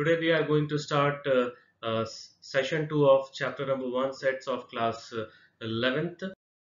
Today we are going to start session 2 of chapter number 1, sets of class 11th.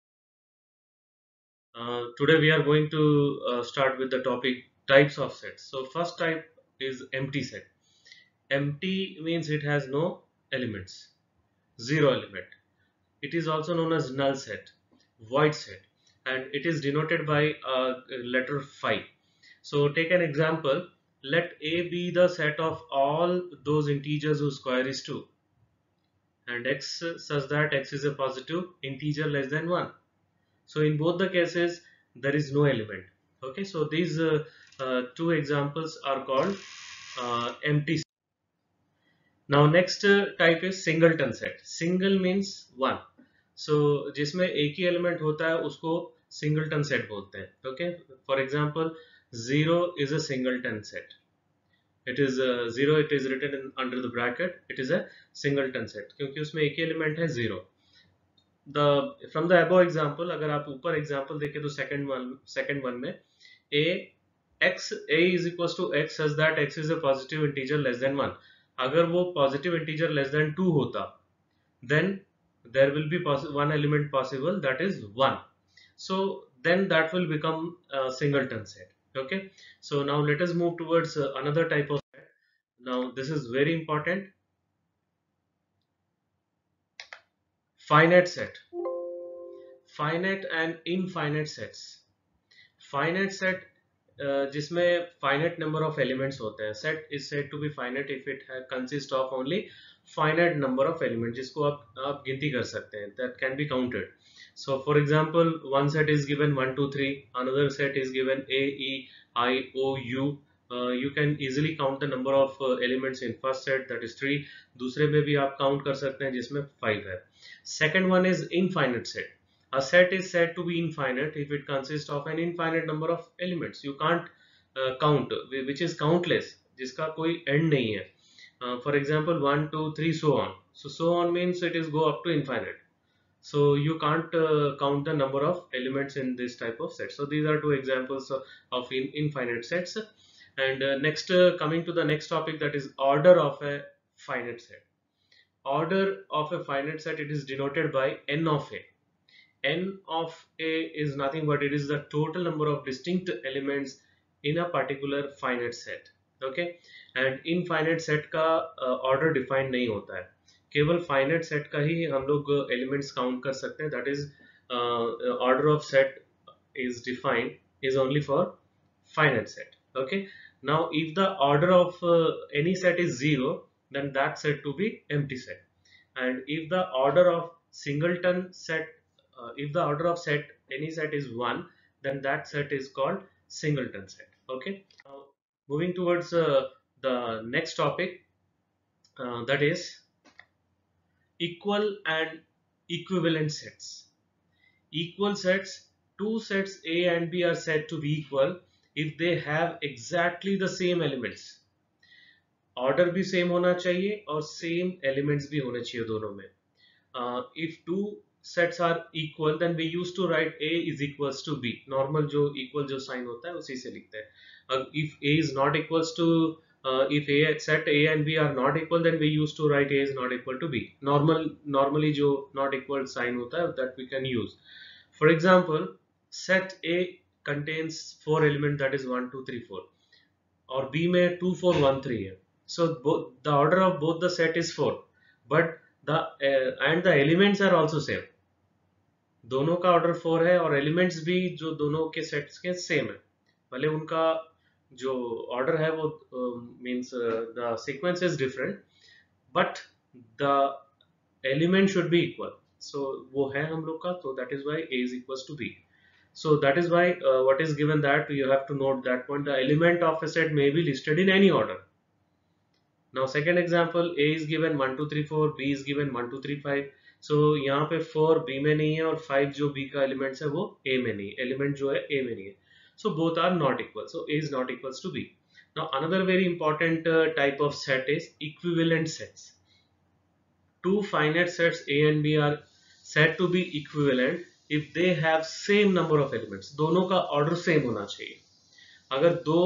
Today we are going to start with the topic types of sets. So first type is empty set. Empty means it has no elements, zero element. It is also known as null set, void set, and it is denoted by letter phi. So take an example. Let A be the set of all those integers whose square is 2 and x such that x is a positive integer less than 1. So in both the cases there is no element. Okay, so these two examples are called empty. Now next type is singleton set. Single means one. So जिसमें एक ही element होता है उसको singleton set बोलते हैं. Okay, for example 0 is a singleton set. It is 0, it is written in under the bracket, it is a singleton set क्योंकि उसमें एक ही element है 0. From the above example, अगर आप ऊपर example देखें तो second one में a is equals to x such that x is a positive integer less than 1. अगर वो positive integer less than 2 होता, then there will be one element possible, that is 1. So then that will become a singleton set. Okay, so now let us move towards another type of set. Now this is very important. Finite set. Finite and infinite sets. Finite set जिसमें finite number of elements होते हैं. Set is said to be finite if it consists of only finite number of elements जिसको आप गिनती कर सकते हैं, that can be counted. So for example, one set is given 1 2 3, another set is given a e I o u. You can easily count the number of elements in first set, that is 3. दूसरे में भी आप count कर सकते हैं जिसमें 5 है. Second one is infinite set. A set is said to be infinite if it consists of an infinite number of elements. You can't count, which is countless, जिसका कोई end नहीं है. For example 1 2 3 so on. So on means it is go up to infinite. So you can't count the number of elements in this type of set. So these are two examples of infinite sets. And next coming to the next topic, that is order of a finite set. Order of a finite set, it is denoted by n of a. N of a is nothing but it is the total number of distinct elements in a particular finite set. Okay, and infinite set का order defined नहीं होता है, केवल finite set का ही हम लोग elements count कर सकते हैं. That is order of set is defined is only for finite set. Okay, now if the order of any set is 0, then that's said to be empty set. And if the order of singleton set, if the order of set any set is 1, then that set is called singleton set. Okay, now moving towards the next topic, that is equal and equivalent sets. Equal sets, two sets A and B are said to be equal if they have exactly the same elements. Order भी same होना चाहिए और same elements भी होने चाहिए दोनों में. If two sets are equal, then we used to write A is equals to B. Normal जो equal जो sign होता है उसी से लिखते हैं. If A is not equals to if A set A and B are not equal, then we used to write A is not equal to B. Normally जो not equal sign होता है that we can use. For example, set A contains 4 elements, that is 1 2 3 4, और B में 2 4 1 3 है. So the order of both the set is 4, but and the elements are also same. दोनों का order 4 है और elements भी जो दोनों के सेट्स के सेम है, भले उनका जो ऑर्डर है वो means the sequence is different, but the element should be equal. So वो है हम लोग का, तो that is why A is equals to B. So that is why what is given, that you have to note that point, the element of a set may be listed in any order. Now second example, A is given 1 2 3 4, B is given 1 2 3 5. So यहाँ पे 4 B में नहीं है और 5 जो B का elements है वो A में नहीं है, एलिमेंट जो है A में नहीं है. So both are not equal. So A is not equals to B. Now another very important type of set is equivalent sets. Two finite sets A and B are said to be equivalent if they have same number of elements. दोनों का order same होना चाहिए. अगर दो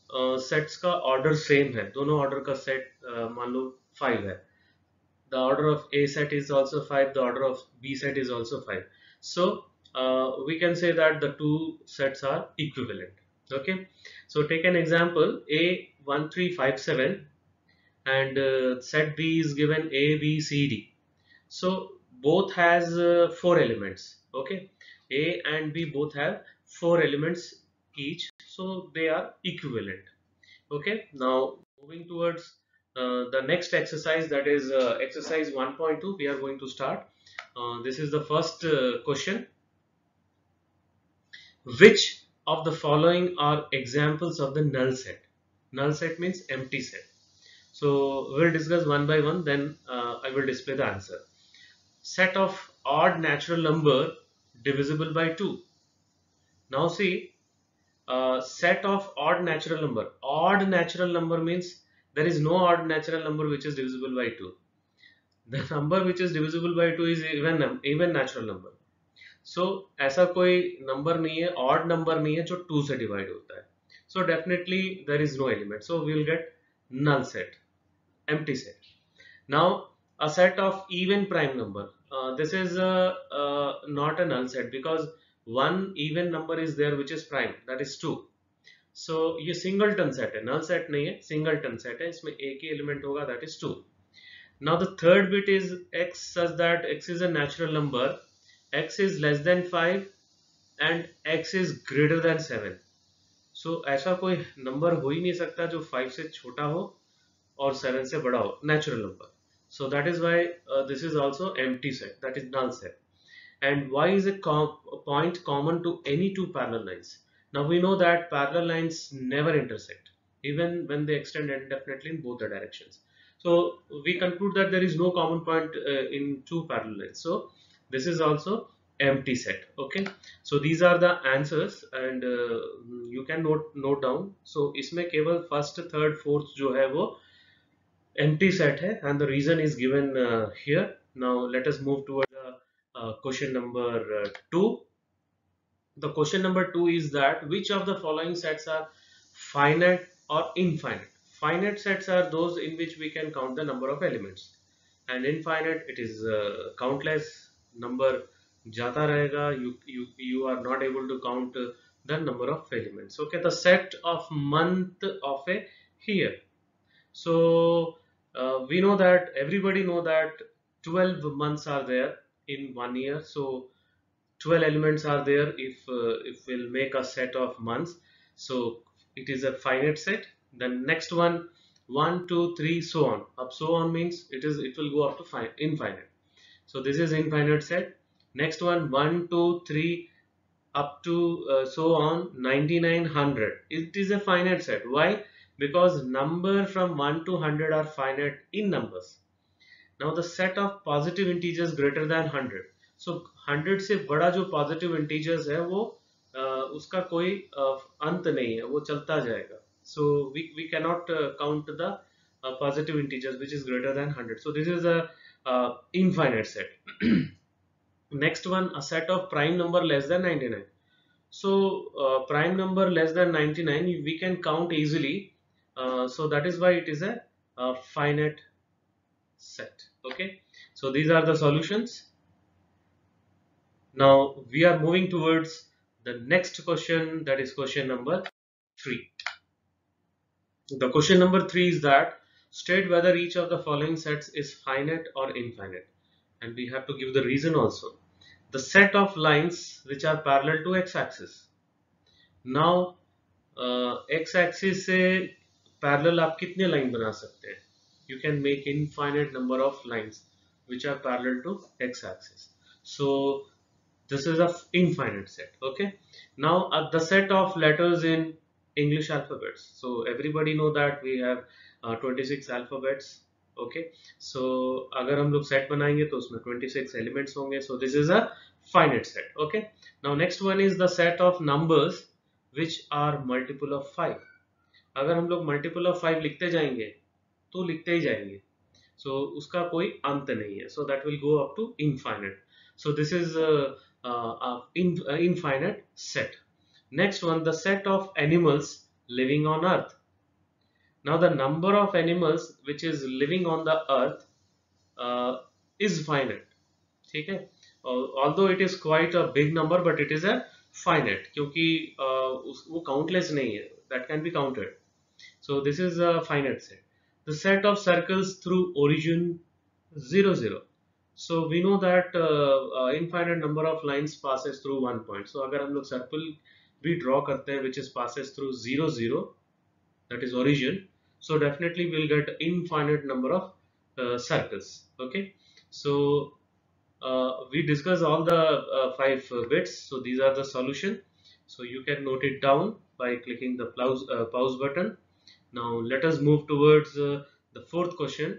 sets का order same है, दोनों order का सेट मान लो 5 है. The order of A set is also 5, the order of B set is also 5. So we can say that the two sets are equivalent. Okay, so take an example A1357 and set B is given A, B, C, D. So both has 4 elements. Okay, A and B both have 4 elements each, so they are equivalent. Okay, now moving towards the next exercise, that is exercise 1.2. We are going to start. This is the first question. Which of the following are examples of the null set? Null set means empty set. So we'll discuss one by one, then I will display the answer. Set of odd natural number divisible by 2. Now see, set of odd natural number. Odd natural number means there is no odd natural number which is divisible by 2. The number which is divisible by 2 is even natural number. So ऐसा कोई number नहीं है, odd number नहीं है जो 2 से divide होता है. So definitely there is no element. So we will get null set, empty set. Now a set of even prime number. This is not a null set because one even number is there which is prime, that is 2. So ये singleton set है, null set नहीं है, singleton set है, इसमें एक ही element होगा, that is 2. Now the third bit is x such that x is a natural number, x is less than 5 and x is greater than 7. So ऐसा कोई नंबर हो ही नहीं सकता जो 5 से छोटा हो और 7 से बड़ा हो, natural number. So that is why this is also empty set, that is null set. And y is a point common to any two parallel lines. Now we know that parallel lines never intersect even when they extend indefinitely in both the directions. So we conclude that there is no common point in two parallel lines. So this is also empty set. Okay, so these are the answers and you can note down. So इसमें केवल first, third, fourth जो है वो empty set है and the reason is given here. Now let us move towards question number 2. The question number 2 is that which of the following sets are finite or infinite? Finite sets are those in which we can count the number of elements, and infinite it is countless number jata rahega. You are not able to count the number of elements. Okay, the set of month of a year. So we know that everybody know that 12 months are there in 1 year. So 12 elements are there if we'll make a set of months. So it is a finite set. Then next one, 1, 2, 3, so on. Up so on means it will go up to infinite. So this is infinite set. Next one, 1, 2, 3 up to so on 99, 100. It is a finite set. Why? Because number from 1 to 100 are finite in numbers. Now the set of positive integers greater than 100. So 100 से बड़ा जो positive integers है वो उसका कोई अंत नहीं है, वो चलता जाएगा. So we cannot count the positive integers which is greater than 100. So this is a infinite set. Next one, a set of prime number less than 99. So prime number less than 99 we can count easily. So that is why it is a finite set. Okay, so these are the solutions. Now we are moving towards the next question, that is question number 3. The question number 3 is that state whether each of the following sets is finite or infinite, and we have to give the reason also. The set of lines which are parallel to x-axis. Now x-axis से parallel आप कितने line बना सकते हैं? You can make infinite number of lines which are parallel to x-axis. So this is a infinite set. Okay, now the set of letters in English alphabets. So everybody know that we have 26 alphabets. Okay, so अगर हम लोग set बनाएंगे तो उसमें 26 elements होंगे. So this is a finite set. Okay, now next one is the set of numbers which are multiple of 5. अगर हम लोग multiple of 5 लिखते जाएंगे तो लिखते ही जाएंगे. So उसका कोई अंत नहीं है. So that will go up to infinite. So this is infinite set. Next one, the set of animals living on earth. Now the number of animals which is living on the earth uh, is finite. ठीक है, although it is quite a big number but it is a finite क्योंकि वो countless नहीं है, that can be counted. So this is a finite set. The set of circles through origin 0 0. So we know that infinite number of lines passes through one point. So अगर हम लोग circle भी draw करते हैं which is passes through 0 0, that is origin, so definitely we'll get infinite number of circles. Okay, so we discuss all the five bits. So these are the solution. So you can note it down by clicking the pause button. Now let us move towards the fourth question.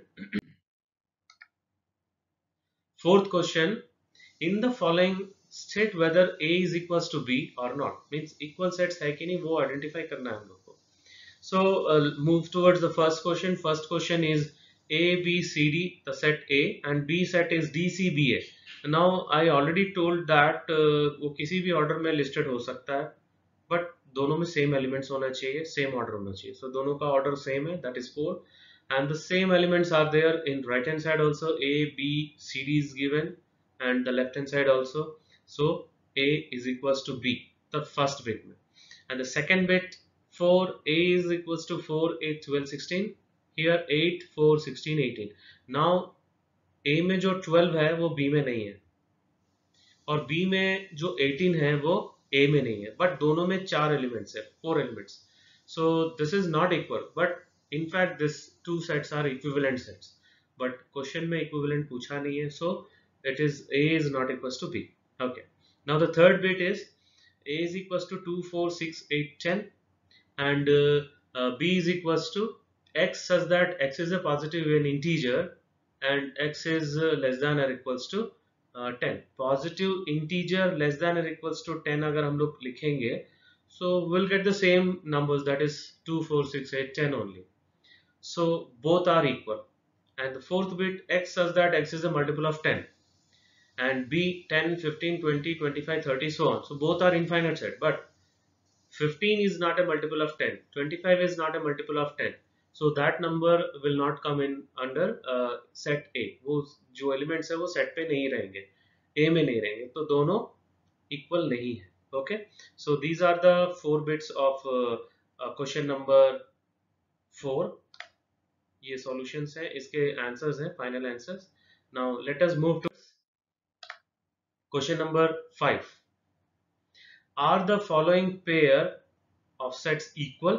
Fourth question: in the following state whether A is equals to B or not. Means equal sets है कि नहीं वो identify करना है हम लोग को. So move towards the first question. First question is A B C D, the set A, and B set is D C B A. Now I already told that वो किसी भी order में listed हो सकता है, but दोनों में same elements होना चाहिए, same order होना चाहिए. So दोनों का order same है, that is 4. And the same elements are there in right hand side also. A B C D is given, and the left hand side also. So A is equals to B, the first bit में. And the second bit 4, A is equals to 4 8 12 16. Here 8 4 16 18. Now A में जो 12 है वो B में नहीं है, और B में जो 18 है वो A में नहीं है, बट दोनों में 4 एलिमेंट्स है, 4 elements. So this is not equal, but in fact this two sets are equivalent sets, but question में इक्विवेलेंट पूछा नहीं है, so it is A is not equals to B. Okay, now the third bit is A is equals to 2 4 6 8 10, and B is equals to X such that X is a positive in integer and X is less than or equals to 10. Positive integer less than और equals to 10 अगर हम लोग लिखेंगे, so we'll get the same numbers, that is 2 4 6 8 10 only. So both are equal. And the fourth bit X such that X is a multiple of 10, and B 10 15 20 25 30 so on. So both are infinite set, but 15 is not a multiple of 10, 25 is not a multiple of 10, so that number will not come in under set A. वो जो elements है वो set पे नहीं रहेंगे, A में नहीं रहेंगे, तो दोनों equal नहीं है. Okay, so these are the 4 bits of question number 4. ये solutions हैं, इसके answers हैं, final answers. Now let us move to question number 5. Are the following pair of sets equal?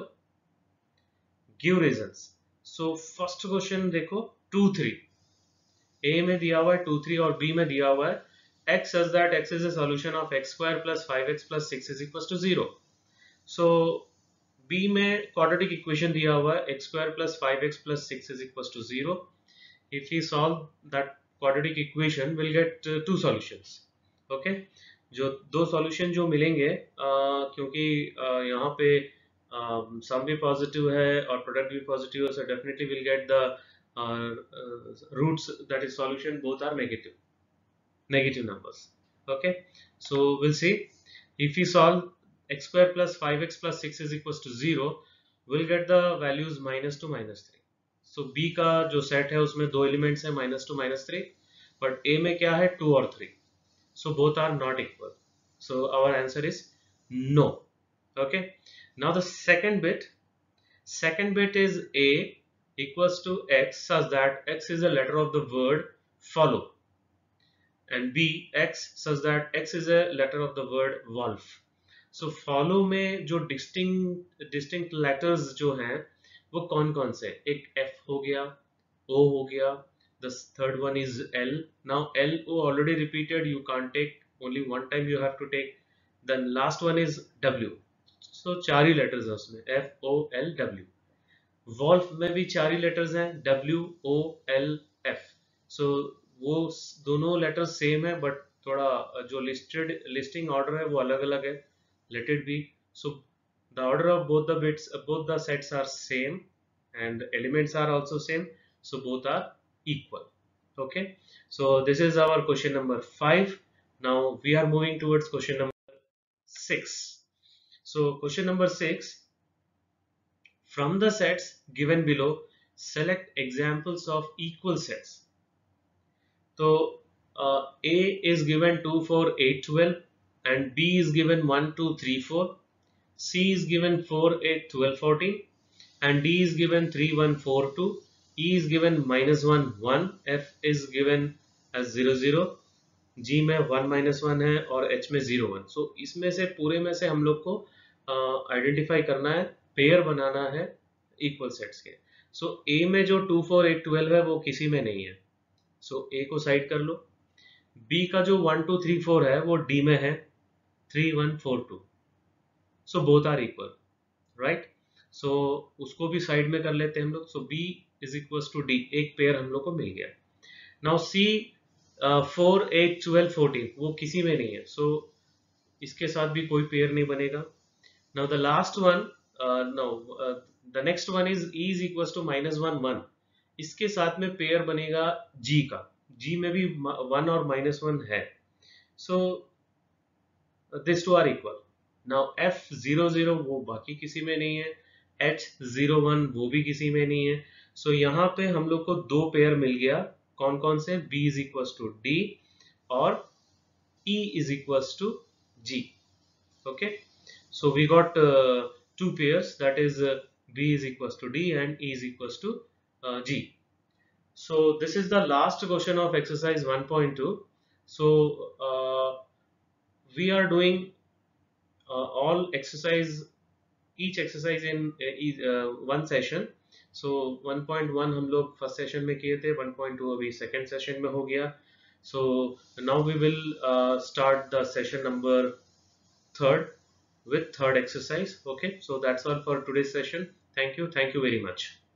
Give reasons. So first question देखो 2 3, A में दिया हुआ है 2 3 और B में दिया हुआ है X such that X is a solution of x square plus 5x plus 6 is equals to 0. So B में quadratic equation दिया हुआ है x square plus 5x plus 6 is equals to 0. If we solve that quadratic equation, we'll get two solutions. Okay, जो दो solution जो मिलेंगे क्योंकि यहाँ पे सम भी पॉजिटिव है और प्रोडक्ट भी पॉजिटिव है, so definitely we'll get the roots, that is solution, both are negative numbers. Okay, so we'll see. If we solve x square plus 5x plus 6 is equals to 0, we'll get the values -2 -3. So B का जो set है उसमें दो elements है -2 -3, but A में क्या है 2 और 3, so both are not equal, so our answer is no. Okay, now the second bit is A equals to X such that X is a letter of the word follow, and B X such that X is a letter of the word wolf. So follow में जो distinct letters जो हैं वो कौन कौन से, एक F हो गया, O हो गया, the third one is L. Now L O already repeated, you can't take, only one time you have to take. Then last one is W. So चार ही letters है उसमें, F O L W. Wolf में भी चार ही letters हैं, W O L F. So वो दोनों लेटर्स सेम है, बट थोड़ा जो लिस्टिंग ऑर्डर है वो अलग अलग है. Let it be. So the order of both the bits, both the sets are same and elements are also same, so both are equal. Okay, so this is our question number 5. Now we are moving towards question number 6. So question number 6, From the sets given below, select examples of equal sets. So A is given 2, 4, 8, 12, and B is given 1, 2, 3, 4. C is given 4, 8, 12, 14, and D is given 3, 1, 4, 2. E is given -1, 1. F is given as 0, 0. G में 1, -1 है और H में 0, 1. So इसमें से पूरे में से हम लोग को आइडेंटिफाई करना है, पेयर बनाना है इक्वल सेट्स के. So A में जो 2, 4, 8, 12 है वो किसी में नहीं है. So A को साइड कर लो. B का जो 1, 2, 3, 4 है वो D में है 3, 1, 4, 2. So both are equal, right? So उसको भी साइड में कर लेते हैं हम लोग. So B is equals to D, एक पेयर हम लोग को मिल गया. Now C 4, 8, 12, 14 वो किसी में नहीं है. So इसके साथ भी कोई पेयर नहीं बनेगा. Now the last one, the next one is E is equals to -1, 1. इसके साथ में पेयर बनेगा G का. G में भी 1 और -1 है. So these two are equal. Now F 0, 0 वो बाकी किसी में नहीं है. H 0, 1 वो भी किसी में नहीं है. So यहाँ पे हम लोग को दो पेयर मिल गया. कौन कौन से? B is equals to D और E is equals to G. Okay, so we got two pairs, that is B is equals to D and E is equals to G. So this is the last question of exercise 1.2. So we are doing all exercise, each exercise in one session. So 1.1 हम लोग first session में किए थे, 1.2 अभी second session में हो गया. So now we will start the session number third with third exercise. Okay, so that's all for today's session. Thank you very much.